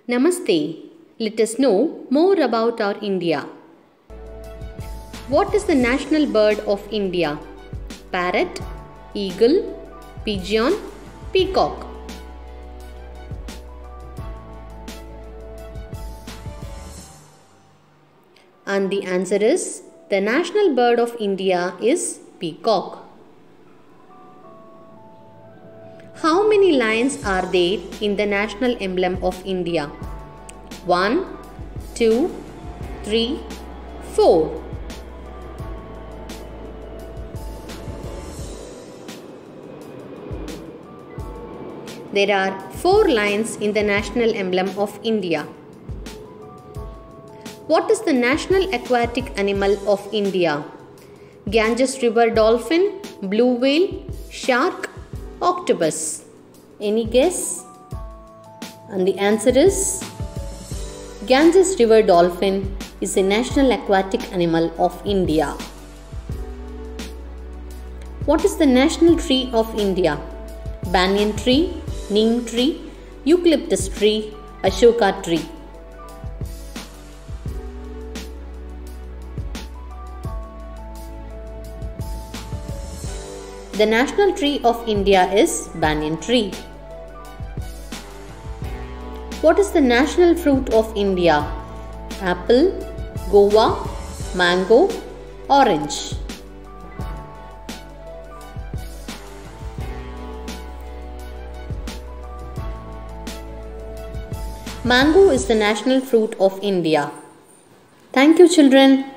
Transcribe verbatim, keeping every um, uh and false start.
Namaste. Let us know more about our India. What is the national bird of India? Parrot, eagle, pigeon, peacock. And the answer is the national bird of India is peacock. How many lions are there in the national emblem of India? One, two, three, four. There are four lions in the national emblem of India. What is the national aquatic animal of India? Ganges river dolphin, blue whale, shark, octopus. Any guess? And the answer is Ganges river dolphin is a national aquatic animal of India. What is the national tree of India? Banyan tree, neem tree, eucalyptus tree, ashoka tree. The national tree of India is banyan tree. What is the national fruit of India? Apple, guava, mango, orange. Mango is the national fruit of India. Thank you, children.